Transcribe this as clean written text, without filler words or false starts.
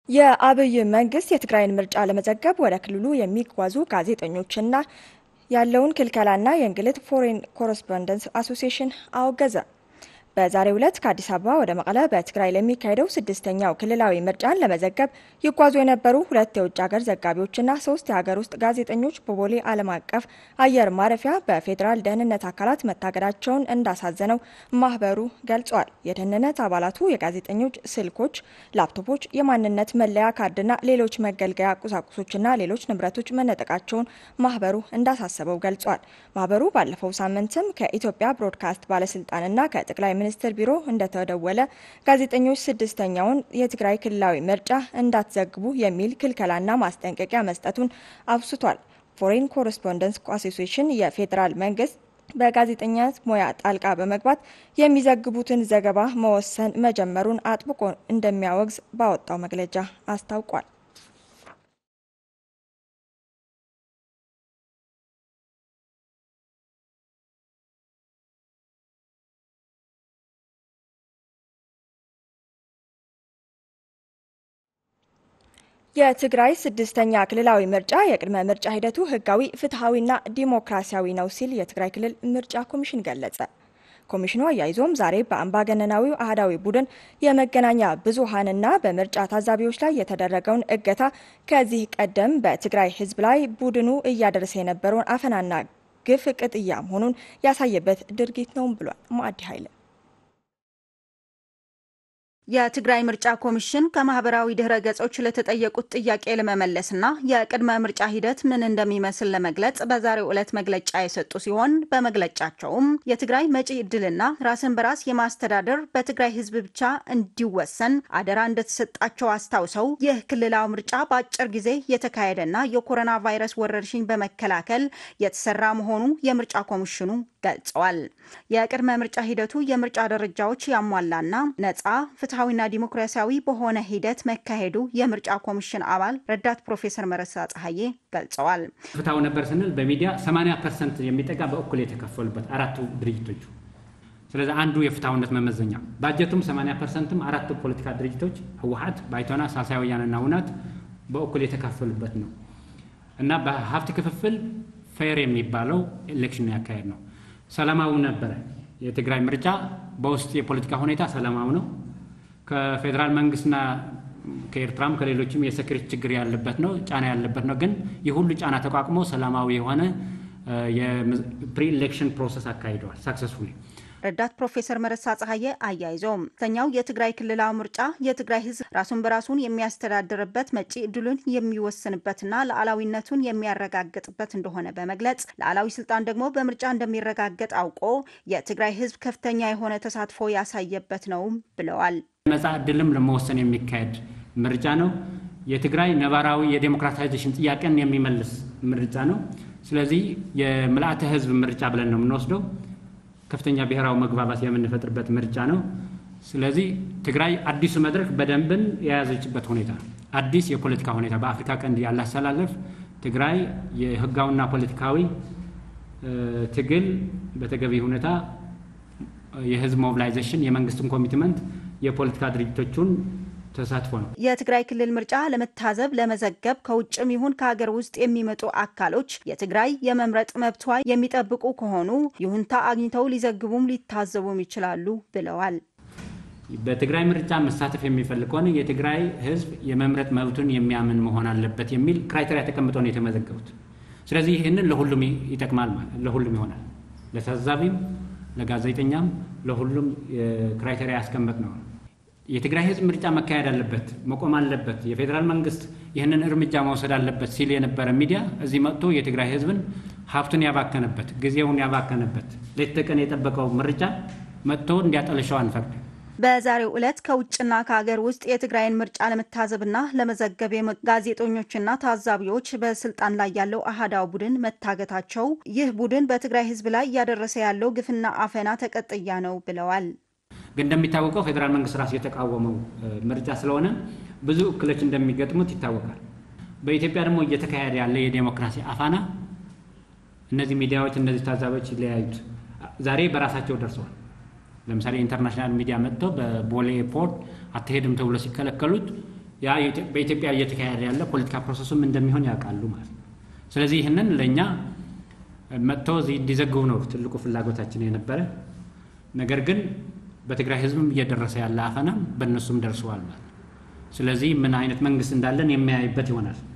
የአብይ መንግስት የትግራይን ምርጫ ለመዘገብ ወደ ክልሉ የሚጓዙ ጋዜጠኞችና ያለውን ክልከላና የእንግልት ፎሬን ኮረስፖንደንስ አሶሲዬሽን አወገዘ። በዛሬው ዕለት ከአዲስ አበባ ወደ መቀለ በትግራይ ለሚካሄደው ስድስተኛው ክልላዊ ምርጫን ለመዘገብ ይጓዙ የነበሩ 2 የውጭ ሀገር ዘጋቢዎችና 3 የሀገር ውስጥ ጋዜጠኞች በቦሌ ዓለም አቀፍ አየር ማረፊያ በፌዴራል ደህንነት አካላት መታገዳቸውን እንዳሳዘነው ማህበሩ ገልጿል። የደህንነት አባላቱ የጋዜጠኞች ስልኮች፣ ላፕቶፖች፣ የማንነት መለያ ካርድና ሌሎች መገልገያ ቁሳቁሶችና ሌሎች ንብረቶች መነጠቃቸውን ማህበሩ እንዳሳሰበው ገልጿል። ማህበሩ ባለፈው ሳምንትም ከኢትዮጵያ ብሮድካስት ባለስልጣንና ከጠቅላይ ሚኒስትር ቢሮ እንደተደወለ ጋዜጠኞች ስድስተኛውን የትግራይ ክልላዊ ምርጫ እንዳትዘግቡ የሚል ክልከላና ማስጠንቀቂያ መስጠቱን አብስቷል። ፎሬን ኮረስፖንደንስ አሶሲዬሽን የፌዴራል መንግስት በጋዜጠኝነት ሙያ ጣልቃ በመግባት የሚዘግቡትን ዘገባ መወሰን መጀመሩን አጥብቆ እንደሚያወግዝ ባወጣው መግለጫ አስታውቋል። የትግራይ ስድስተኛ ክልላዊ ምርጫ የቅድመ ምርጫ ሂደቱ ህጋዊ፣ ፍትሐዊና ዲሞክራሲያዊ ነው ሲል የትግራይ ክልል ምርጫ ኮሚሽን ገለጸ። ኮሚሽኑ አያይዞም ዛሬ በአምባገነናዊው አህዳዊ ቡድን የመገናኛ ብዙሃንና በምርጫ ታዛቢዎች ላይ የተደረገውን እገታ ከዚህ ቀደም በትግራይ ህዝብ ላይ ቡድኑ እያደረሰ የነበረውን አፈናና ግፍ ቅጥያ መሆኑን ያሳየበት ድርጊት ነው ብሏል። ማዕዲ ኃይለ የትግራይ ምርጫ ኮሚሽን ከማህበራዊ ድህረ ገጾች ለተጠየቁት ጥያቄ ለመመለስና የቅድመ ምርጫ ሂደት ምን እንደሚመስል ለመግለጽ በዛሬው ዕለት መግለጫ የሰጡ ሲሆን በመግለጫቸውም የትግራይ መጪ ዕድልና ራስን በራስ የማስተዳደር በትግራይ ህዝብ ብቻ እንዲወሰን አደራ እንደተሰጣቸው አስታውሰው ይህ ክልላዊ ምርጫ በአጭር ጊዜ የተካሄደና የኮሮና ቫይረስ ወረርሽኝ በመከላከል የተሰራ መሆኑ የምርጫ ኮሚሽኑ ገልጸዋል። የቅድመ ምርጫ ሂደቱ የምርጫ ደረጃዎች ያሟላና ነጻ ፍትሐዊና ዲሞክራሲያዊ በሆነ ሂደት መካሄዱ የምርጫ ኮሚሽን አባል ረዳት ፕሮፌሰር መረሳ ፀሐዬ ገልጸዋል። ፍትሐው ነበር ስንል በሚዲያ 80% የሚጠጋ በእኩል የተከፈሉበት አራቱ ድርጅቶች። ስለዚህ አንዱ የፍትሐውነት መመዘኛ ባጀቱም 80%ም አራቱ ፖለቲካ ድርጅቶች ህወሓት፣ ባይቶና፣ ሳልሳይ ወያነና ውናት በእኩል የተከፈሉበት ነው እና በሀብት ክፍፍል ፌር የሚባለው ኤሌክሽን ያካሄድ ነው። ሰላማዊ ነበር። የትግራይ ምርጫ በውስጥ የፖለቲካ ሁኔታ ሰላማዊ ነው። ከፌደራል መንግስትና ከኤርትራም ከሌሎችም የሴኩሪቲ ችግር ያለበት ነው፣ ጫና ያለበት ነው። ግን የሁሉ ጫና ተቋቁሞ ሰላማዊ የሆነ የፕሪ ኢሌክሽን ፕሮሰስ አካሂደዋል ሰክሰስፉሊ። ረዳት ፕሮፌሰር መረሳ ፀሐዬ አያይዘውም ተኛው የትግራይ ክልላዊ ምርጫ የትግራይ ህዝብ ራሱን በራሱን የሚያስተዳድርበት መጪ ዕድሉን የሚወስንበትና ሉዓላዊነቱን የሚያረጋግጥበት እንደሆነ በመግለጽ ሉዓላዊ ስልጣን ደግሞ በምርጫ እንደሚረጋገጥ አውቆ የትግራይ ህዝብ ከፍተኛ የሆነ ተሳትፎ ያሳየበት ነው ብለዋል። ነጻ ዕድልም ለመወሰን የሚካሄድ ምርጫ ነው። የትግራይ ነባራዊ የዲሞክራታይዜሽን ጥያቄን የሚመልስ ምርጫ ነው። ስለዚህ የምልአተ ህዝብ ምርጫ ብለን ነው የምንወስደው። ከፍተኛ ብሔራዊ መግባባት የምንፈጥርበት ምርጫ ነው። ስለዚህ ትግራይ አዲሱ መድረክ በደንብን የያዘችበት ሁኔታ አዲስ የፖለቲካ ሁኔታ በአፍሪካ ቀንድ ያለ አሰላለፍ ትግራይ የህጋውና ፖለቲካዊ ትግል በተገቢ ሁኔታ የህዝብ ሞቢላይዜሽን የመንግስትን ኮሚትመንት የፖለቲካ ድርጅቶቹን ተሳትፎ ነው። የትግራይ ክልል ምርጫ ለመታዘብ ለመዘገብ ከውጭም ይሁን ከሀገር ውስጥ የሚመጡ አካሎች የትግራይ የመምረጥ መብቷ የሚጠብቁ ከሆኑ ይሁንታ አግኝተው ሊዘግቡም ሊታዘቡም ይችላሉ ብለዋል። በትግራይ ምርጫ መሳተፍ የሚፈልግ ከሆነ የትግራይ ህዝብ የመምረጥ መብቱን የሚያምን መሆን አለበት የሚል ክራይቴሪያ ተቀምጠው ነው የተመዘገቡት። ስለዚህ ይህንን ለሁሉም ይጠቅማል ማለት ለሁሉም ይሆናል። ለታዛቢም፣ ለጋዜጠኛም ለሁሉም ክራይቴሪያ ያስቀምጥ ነው። የትግራይ ህዝብ ምርጫ መካሄድ አለበት፣ መቆም አለበት፣ የፌደራል መንግስት ይህንን እርምጃ መውሰድ አለበት ሲል የነበረ ሚዲያ እዚህ መጥቶ የትግራይ ህዝብን ሀብቱን ያባከነበት፣ ጊዜውን ያባከነበት፣ ሌት ተቀን የጠበቀው ምርጫ መጥቶ እንዲያጠለሸው አንፈቅድ። በዛሬው ዕለት ከውጭና ከሀገር ውስጥ የትግራይን ምርጫ ለመታዘብና ለመዘገብ ጋዜጠኞችና ታዛቢዎች በስልጣን ላይ ያለው አህዳው ቡድን መታገታቸው ይህ ቡድን በትግራይ ህዝብ ላይ እያደረሰ ያለው ግፍና አፈና ተቀጥያ ነው ብለዋል። ግን እንደሚታወቀው ፌደራል መንግስት ራሱ የተቃወመው ምርጫ ስለሆነ ብዙ እክሎች እንደሚገጥሙት ይታወቃል። በኢትዮጵያ ደግሞ እየተካሄደ ያለ የዲሞክራሲ አፋና እነዚህ ሚዲያዎች እነዚህ ታዛቢዎች ሊያዩት ዛሬ በራሳቸው ደርሰዋል። ለምሳሌ ኢንተርናሽናል ሚዲያ መጥቶ በቦሌ ኤርፖርት አትሄድም ተብሎ ሲከለከሉት ያ በኢትዮጵያ እየተካሄደ ያለ ፖለቲካ ፕሮሰሱም እንደሚሆን ያውቃሉ ማለት ነው። ስለዚህ ይህንን ለእኛ መጥቶ እዚህ እንዲዘግቡ ነው ትልቁ ፍላጎታችን የነበረ። ነገር ግን በትግራይ ህዝብም እየደረሰ ያለ አፈና በእነሱም ደርሰዋል ማለት ነው። ስለዚህ ምን አይነት መንግስት እንዳለን የሚያይበት ይሆናል።